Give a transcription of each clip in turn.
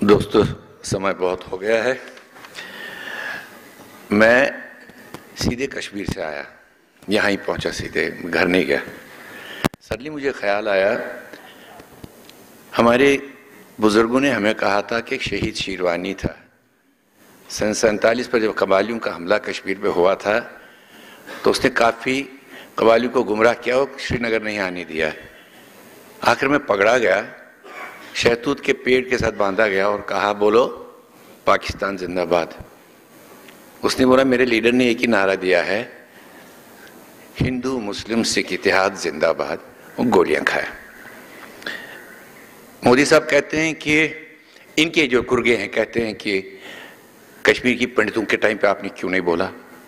दोस्तों, समय बहुत हो गया है। मैं सीधे कश्मीर से आया, यहाँ ही पहुँचा, सीधे घर नहीं गया। सडनली मुझे ख्याल आया, हमारे बुजुर्गों ने हमें कहा था कि शहीद शेरवानी था। सन 47 पर जब कबालियों का हमला कश्मीर पे हुआ था तो उसने काफ़ी कबालियों को गुमराह किया और श्रीनगर नहीं आने दिया। आखिर में पकड़ा गया, शहतूत के पेड़ के साथ बांधा गया और कहा, बोलो पाकिस्तान जिंदाबाद। उसने बोला, मेरे लीडर ने एक ही नारा दिया है, हिंदू मुस्लिम सिख इतिहाद जिंदाबाद। वो गोलियां खाए। मोदी साहब कहते हैं कि इनके जो गुर्गे हैं कहते हैं कि कश्मीर की पंडितों के टाइम पे आपने क्यों नहीं बोला।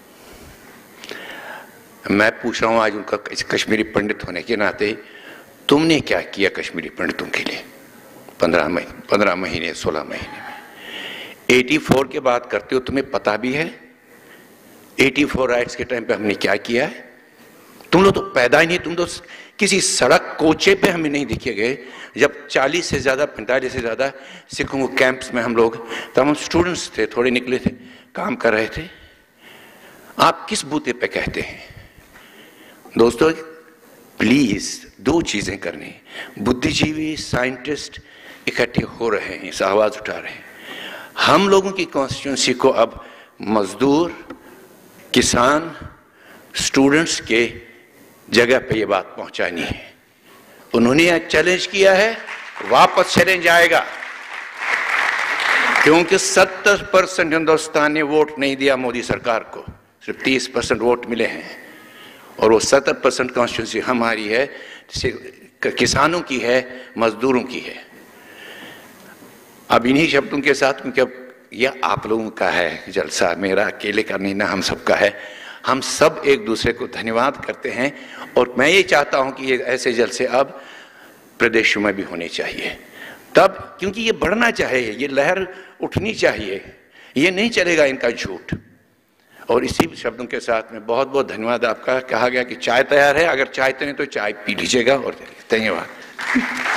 मैं पूछ रहा हूं आज उनका कश्मीरी पंडित होने के नाते, तुमने क्या किया कश्मीरी पंडितों के लिए 15 महीने 16 महीने में। 84 के बात करते हो, तुम्हें पता भी है 84 राइट्स के टाइम पे हमने क्या किया है। तुम लोग तो पैदा ही नहीं, तुम तो किसी सड़क कोचे पे हमें नहीं दिखे गए। जब 40 से ज़्यादा 45 से ज़्यादा सिखों के कैंप्स में हम लोग, तब हम स्टूडेंट्स थे, थोड़े निकले थे, काम कर रहे थे। आप किस बूते पे कहते हैं। दोस्तों प्लीज दो चीजें करनी, बुद्धिजीवी साइंटिस्ट इकट्ठे हो रहे हैं, इस आवाज उठा रहे हैं। हम लोगों की कॉन्स्टिट्यूंसी को अब मजदूर, किसान, स्टूडेंट्स के जगह पे ये बात पहुंचानी है। उन्होंने आज चैलेंज किया है, वापस चैलेंज आएगा, क्योंकि 70% हिंदुस्तान ने वोट नहीं दिया मोदी सरकार को, सिर्फ 30% वोट मिले हैं। और वो 70% कॉन्स्टिट्यूंसी हमारी है, किसानों की है, मजदूरों की है। अब इन्हीं शब्दों के साथ, क्योंकि अब यह आप लोगों का है जलसा, मेरा अकेले का नहीं ना, हम सबका है। हम सब एक दूसरे को धन्यवाद करते हैं और मैं ये चाहता हूं कि ये ऐसे जलसे अब प्रदेशों में भी होने चाहिए, तब क्योंकि ये बढ़ना चाहिए, ये लहर उठनी चाहिए, ये नहीं चलेगा इनका झूठ। और इसी शब्दों के साथ में बहुत बहुत धन्यवाद आपका। कहा गया कि चाय तैयार है, अगर चाय नहीं तो चाय पी लीजिएगा। और धन्यवाद।